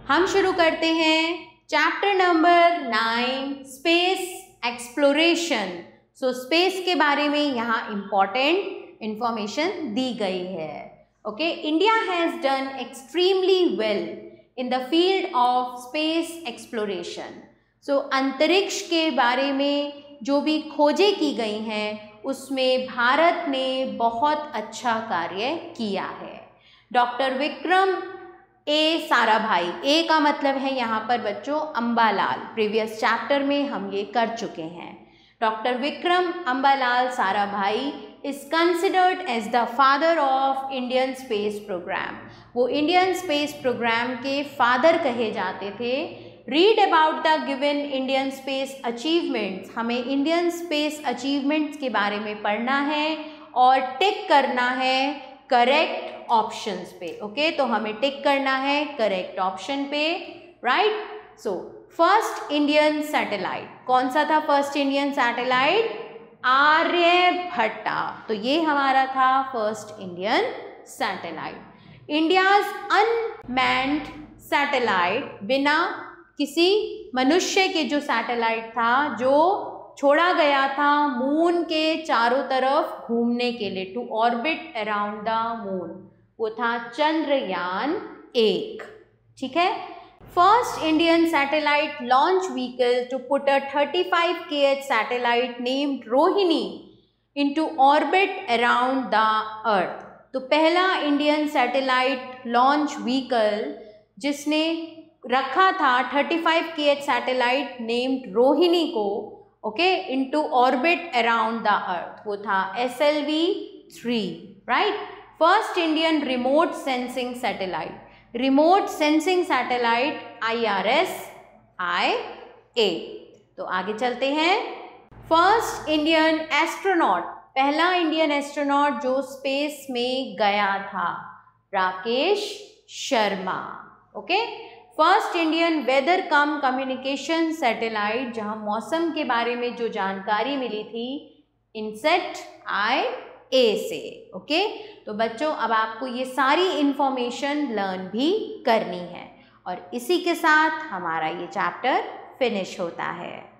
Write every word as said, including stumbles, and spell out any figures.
हम शुरू करते हैं chapter number nine, space exploration. So space के बारे में यहाँ इम्पॉर्टेंट इंफॉर्मेशन दी गई है। Okay, India has done extremely well in the field of space exploration. So अंतरिक्ष के बारे में जो भी खोजें की गई हैं उसमें भारत ने बहुत अच्छा कार्य किया है। Doctor Vikram A Sarabhai, A का मतलब है यहाँ पर बच्चों अम्बालाल, प्रीवियस चैप्टर में हम ये कर चुके हैं। Doctor Vikram Ambalal Sarabhai is considered as the father of Indian space program. वो इंडियन स्पेस प्रोग्राम के फादर कहे जाते थे। Read about the given Indian space achievements, हमें इंडियन स्पेस अचीवमेंट्स के बारे में पढ़ना है और टिक करना है करेक्ट ऑप्शंस पे। ओके, तो हमें टिक करना है करेक्ट ऑप्शन पे, right. So first Indian satellite, कौन सा था फर्स्ट इंडियन सैटेलाइट? आर्यभट्टा। तो ये हमारा था first Indian satellite. India's unmanned satellite, बिना किसी मनुष्य के जो सैटेलाइट था जो छोड़ा गया था मून के चारों तरफ घूमने के लिए, to orbit around the moon, वो था चंद्रयान एक। ठीक है। First Indian satellite launch vehicle to put a thirty five K H satellite named Rohini into orbit around the earth. तो पहला इंडियन सैटेलाइट लॉन्च व्हीकल जिसने रखा था thirty five K H satellite named Rohini को, okay, into orbit around the earth, वो था S L V three, right. First Indian remote sensing satellite, remote sensing satellite I R S I A. तो आगे चलते हैं। फर्स्ट इंडियन एस्ट्रोनॉट, पहला Indian astronaut जो space में गया था, Rakesh Sharma. Okay. First Indian weather come communication satellite, जहां मौसम के बारे में जो जानकारी मिली थी, इनसेट आई ए से। ओके, तो बच्चों अब आपको ये सारी इंफॉर्मेशन लर्न भी करनी है और इसी के साथ हमारा ये चैप्टर फिनिश होता है।